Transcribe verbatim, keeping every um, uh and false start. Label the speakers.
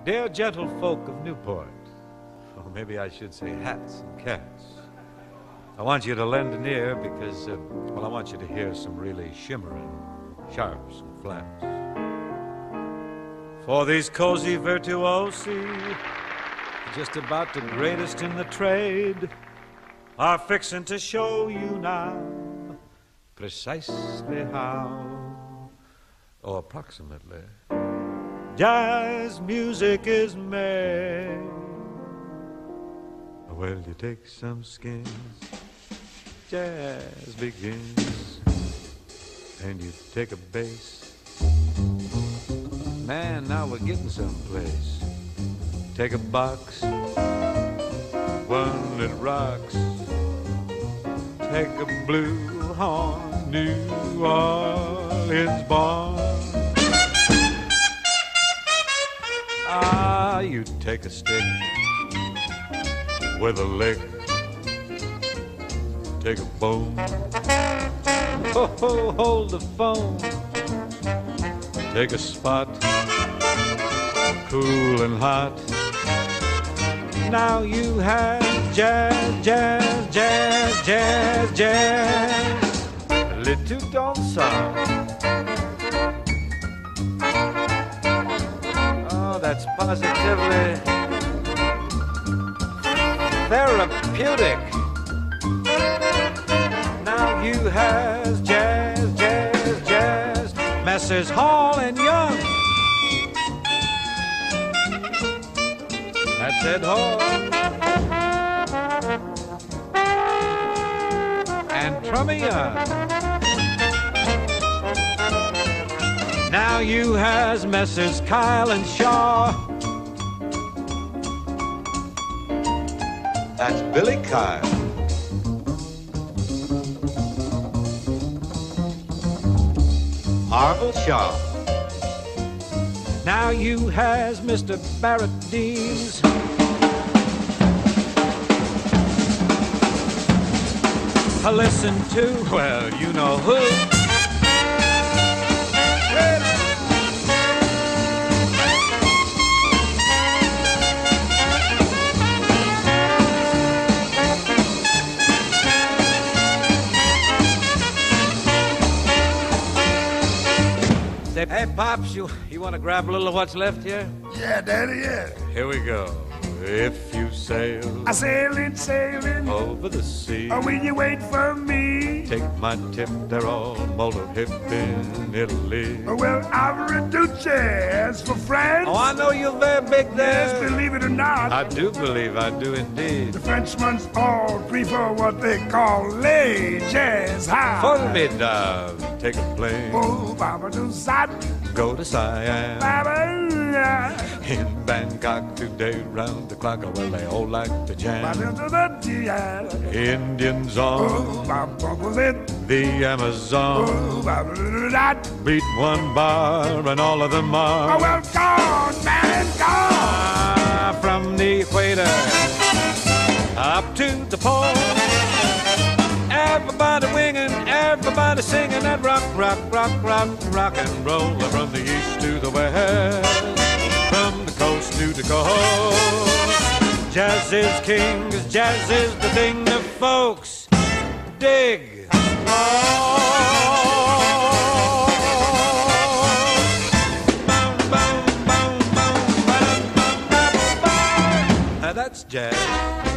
Speaker 1: Dear gentle folk of Newport, or maybe I should say hats and cats, I want you to lend an ear because, uh, well, I want you to hear some really shimmering sharps and flats. For these cozy virtuosi, just about the greatest in the trade, are fixing to show you now precisely how, or approximately, jazz music is made. Well, you take some skins, jazz begins, and you take a bass. Man, now we're getting someplace. Take a box, one that rocks. Take a blue horn, New Orleans born. Ah, you take a stick with a lick. Take a bone. Ho, ho, hold the phone. Take a spot, cool and hot. Now you have jazz, jazz, jazz, jazz, jazz. Le tout dansant. Oh, that's positively therapeutic. Now you have jazz, jazz, jazz. Messrs. Hall and Young. That's Ed Hall. And Trummy Young. Now you has Messrs. Kyle and Shaw. That's Billy Kyle. Arvell Shaw. Now you has Mister Barrett Deems. Listen to, well, you know who. Say, hey, Pops, you, you want to grab a little of what's left here?
Speaker 2: Yeah, Daddy, yeah.
Speaker 1: Here we go. If you sail,
Speaker 2: I sailing, sailing
Speaker 1: over the sea.
Speaker 2: Oh, will you wait for me?
Speaker 1: Take my tip, they're all molto hip in Italy.
Speaker 2: Oh, well, I've reduced as for France.
Speaker 1: Oh, I know you're very big there.
Speaker 2: Yes, believe it or not.
Speaker 1: I do believe, I do indeed.
Speaker 2: The Frenchmen's all prefer what they call les jazz high.
Speaker 1: Formidable. Take a plane.
Speaker 2: Oh, Baba do side.
Speaker 1: Go to Siam.
Speaker 2: Baba.
Speaker 1: In Bangkok today, round the clock, well, they all like to jam. Indians on the Amazon. Beat one bar and all of them are.
Speaker 2: Oh, well, gone, man, gone.
Speaker 1: Ah, from the equator up to the pole. Everybody winging, everybody singing that rock, rock, rock, rock, rock and roll. From the east to the west, from the coast to the coast. Jazz is king, 'cause jazz is the thing that folks dig. Oh. Boom, boom, boom, boom, boom, boom, boom, boom. Now that's jazz.